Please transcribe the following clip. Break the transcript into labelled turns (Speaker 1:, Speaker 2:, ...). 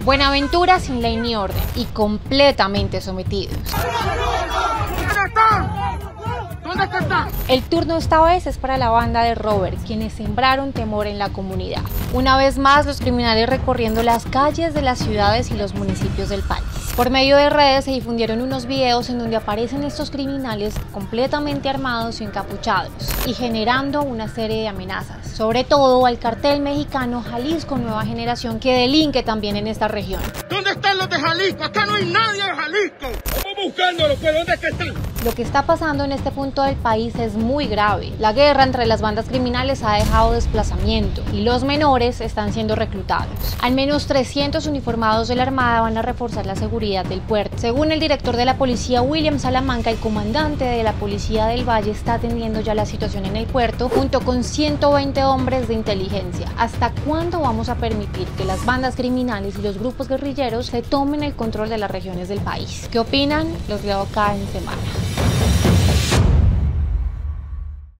Speaker 1: Buenaventura sin ley ni orden y completamente sometidos.
Speaker 2: ¿Dónde están?
Speaker 1: El turno esta vez es para la banda de Robert, quienes sembraron temor en la comunidad. Una vez más, los criminales recorriendo las calles de las ciudades y los municipios del país. Por medio de redes se difundieron unos videos en donde aparecen estos criminales completamente armados y encapuchados y generando una serie de amenazas, sobre todo al cartel mexicano Jalisco Nueva Generación, que delinque también en esta región.
Speaker 2: ¿Dónde están los de Jalisco? Acá no hay nadie de Jalisco. Estamos buscándolos, pues ¿dónde es que están?
Speaker 1: Lo que está pasando en este punto del país es muy grave. La guerra entre las bandas criminales ha dejado desplazamiento y los menores están siendo reclutados. Al menos 300 uniformados de la Armada van a reforzar la seguridad del puerto. Según el director de la policía, William Salamanca, el comandante de la policía del Valle está atendiendo ya la situación en el puerto junto con 120 hombres de inteligencia. ¿Hasta cuándo vamos a permitir que las bandas criminales y los grupos guerrilleros se tomen el control de las regiones del país? ¿Qué opinan? Los leo cada semana.